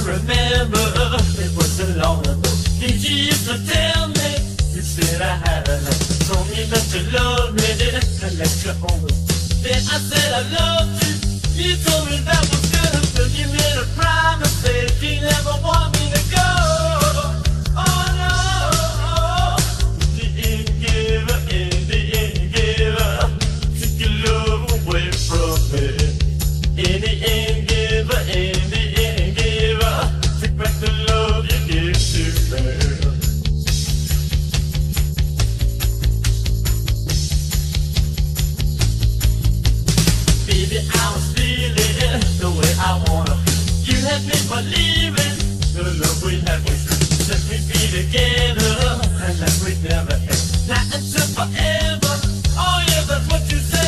remember it wasn't long ago. Did you used to tell me you said I had enough? Told me that you loved me and let you own it. Then I said I loved you. You told me that was good, but you made a promise that you never want me to go. Oh no, you didn't give up, you didn't give up. Took your love away from me. In the end, give up, in the end, give up. Take back the love you gave to me. Baby, I was feeling the way I wanna. You had me believing the love we had was true. Let me be together and that we'd never end. Not until forever. Oh yeah, that's what you said.